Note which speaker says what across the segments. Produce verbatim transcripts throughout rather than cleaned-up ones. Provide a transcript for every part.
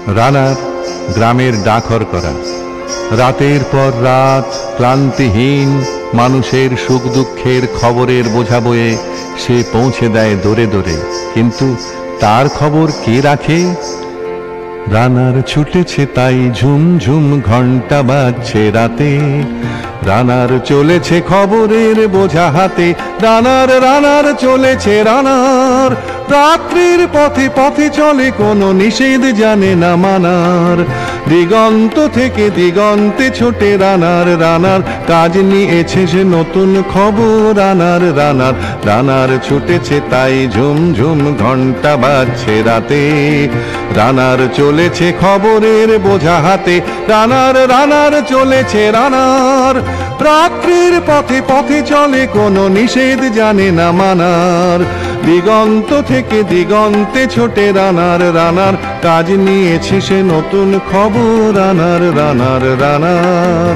Speaker 1: রানার গ্রামের ডাকর করা। রাতের পর রাত ক্লান্তিহীন মানুষের সুখ দুঃখের খবরের বোঝা বয়ে সে পৌঁছে দেয় দৌড়ে দৌড়ে। কিন্তু তার খবর কে রাখে? রানার ছুটেছে তাই ঝুম ঝুম ঘন্টা বাজছে রাতে। রানার চলেছে খবরের বোঝা হাতে। রানার রানার চলেছে রানার। রাত্রির পথে পথে চলে কোনো নিষেধ জানে না মানার। দিগন্ত থেকে দিগন্তে ছোটে রানার। রানার কাজ নিয়েছে সে নতুন খবর। রানার রানার রানার ছুটেছে তাই ঝুম ঝুম ঘন্টা বাজছে রাতে। রানার চলেছে খবরের বোঝা হাতে। রানার রানার চলেছে রানার। রাত্রির পথে পথে চলে কোনো নিষেধ জানে না মানার। দিগন্ত থেকে দিগন্তে ছোটে রানার। রানার কাজ নিয়েছে সে নতুন খবর। রানার রানার রানার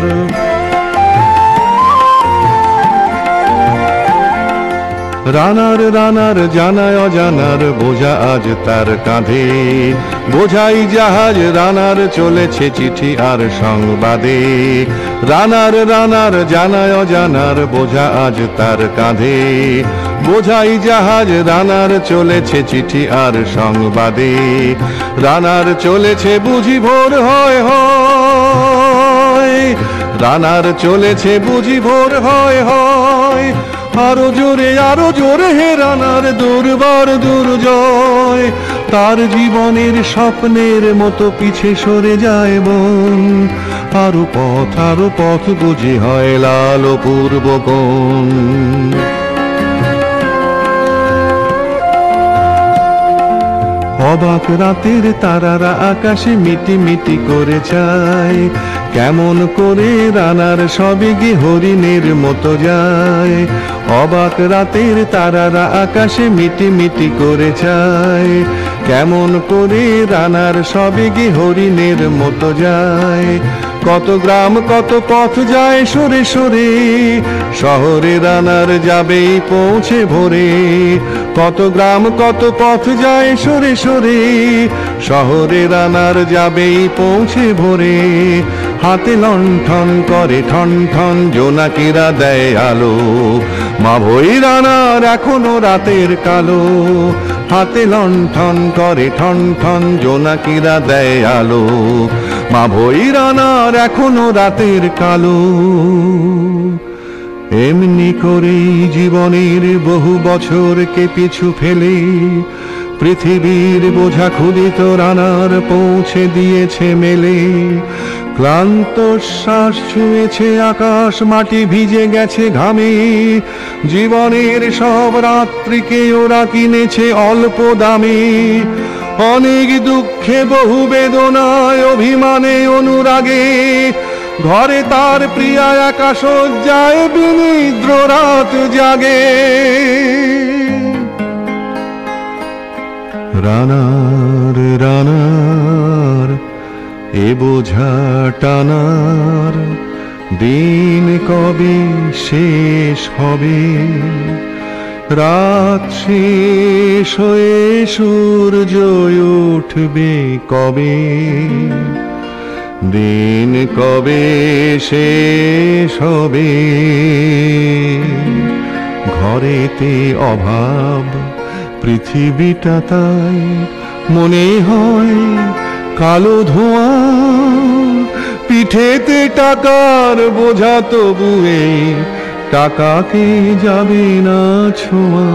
Speaker 1: রানার রানার জানায় অজানার বোঝা আজ তার কাঁধে। বোঝাই জাহাজ রানার চলেছে চিঠি আর সংবাদে। রানার রানার জানায় অজানার বোঝা আজ তার কাঁধে। বোঝাই জাহাজ রানার চলেছে চিঠি আর সংবাদে। রানার চলেছে বুঝি ভোর হয় হয়। রানার চলেছে বুঝি ভোর হয় হয়। আরো জোরে আরো জোরে হে রানার দুর্বার দুর্জয়। তার জীবনের স্বপ্নের মতো পিছে সরে যায় বন। আরো পথ আরো পথ বুঝি হয় লাল পূর্ব কোণ। অবাক রাতের তারারা আকাশে মিটি মিটি করে চায়। কেমন করে রানার সবে গে হরিণের মতো যায়। অবাক রাতের তারারা আকাশে মিটি মিটি করে চায়। কেমন করে রানার সবে গে হরিণের মতো যায়। কত গ্রাম কত পথ যায় সরে সরে। শহরে রানার যাবেই পৌঁছে ভোরে। কত গ্রাম কত পথ যায় সরে সরে। শহরে রানার যাবেই পৌঁছে ভোরে। হাতে লণ্ঠন করে ঠন ঠন জোনাকিরা দেয় আলো। মা ভই রানার এখনো রাতের কালো। হাতে লণ্ঠন করে ঠন ঠন জোনাকিরা দেয় আলো। মা ভই রানার এখনো রাতের কালো। এমনি করেই জীবনের বহু বছরকে পিছু ফেলে পৃথিবীর বোঝা ক্ষুদিত রানার পৌঁছে দিয়েছে মেলে। ক্লান্ত শ্বাস ছুঁয়েছে আকাশ মাটি ভিজে গেছে ঘামে। জীবনের সব রাত্রিকে ওরা কিনেছে অল্প দামে। অনেক দুঃখে বহু বেদনায় অভিমানে অনুরাগে। ঘরে তার প্রিয়া একা শয্যায় বিনিদ্র রাত জাগে। রানার রানার এ বোঝা টানার দিন কবে শেষ হবে। রাত শেষ হয়ে সূর্য উঠবে কবে। দিন কবে শেষ হবে। ঘরেতে অভাব পৃথিবীটা তাই মনে হয় কালো ধোঁয়া। পিঠেতে টাকার বোঝা তবুয়ে টাকাকে যাবে না ছোঁয়া।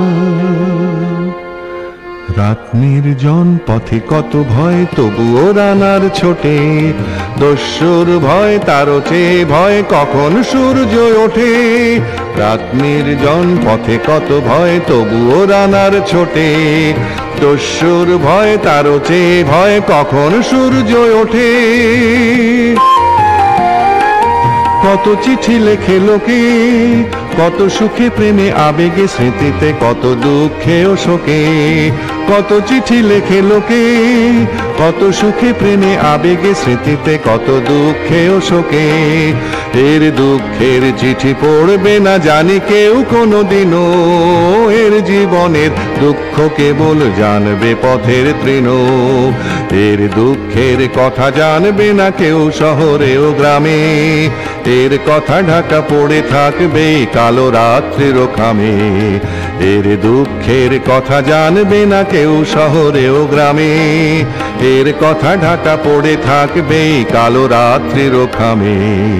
Speaker 1: রাত নির্জন পথে কত ভয় তবুও রানার ছোটে। দস্যুর ভয় তারও চেয়ে ভয় কখন সূর্য ওঠে। রাত নির্জন পথে কত ভয় তবুও রানার ছোটে। দস্যুর ভয় তারও চেয়ে ভয় কখন সূর্য ওঠে। কত চিঠি লেখে লোকে কত সুখে প্রেমে আবেগে স্মৃতিতে কত দুঃখে ও শোকে। কত চিঠি লেখে লোকে কত সুখে প্রেমে আবেগে স্মৃতিতে কত দুঃখে ও শোকে। এর দুঃখের চিঠি পড়বে না জানি কেউ কোনোদিনও, এর জীবনের দুঃখ কেবল জানবে পথের তৃণ। এর দুঃখের কথা জানবে না কেউ শহরে ও গ্রামে, এর কথা ঢাকা পড়ে থাকবে কালো রাত্রির খামে। এর দুঃখের কথা জানবে না কেউ শহরে ও গ্রামে, এর কথা ঢাকা পড়ে থাকবে কালো রাত্রির খামে।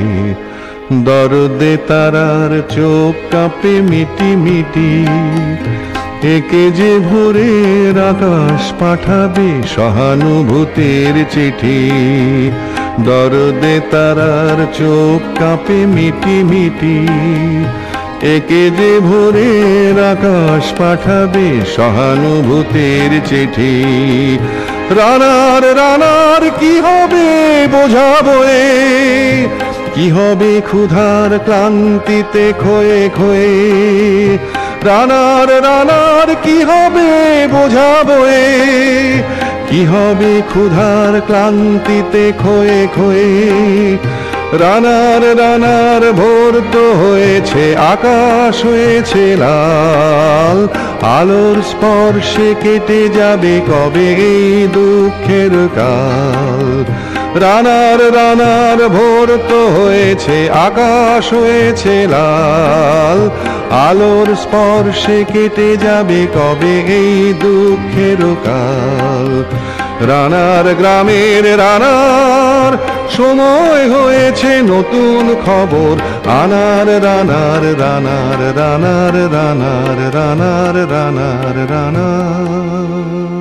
Speaker 1: দরদে তারার চোখ কাঁপে মিটি মিটি, একে যে ভোরের আকাশ পাঠাবে সহানুভূতির চিঠি। দরদে তারার চোখ কাঁপে মিটি মিটি, একে যে ভোরের আকাশ পাঠাবে সহানুভূতির চিঠি। রানার রানার কি হবে বোঝাবো এ, কি হবে ক্ষুধার ক্লান্তিতে খয়ে খয়ে। রানার রানার কি হবে বোঝাবো এ, কি হবে ক্ষুধার ক্লান্তিতে খয়ে খয়ে। রানার রানার ভোর তো হয়েছে, আকাশ হয়েছে লাল, আলোর স্পর্শে কেটে যাবে কবে এই দুঃখের কাল। রানার রানার ভোর তো হয়েছে, আকাশ হয়েছে লাল, আলোর স্পর্শে কেটে যাবে কবে এই দুঃখের কাল। রানার গ্রামের রানার সময় হয়েছে নতুন খবর আনার। রানার রানার রানার রানার রানার রানার রানার।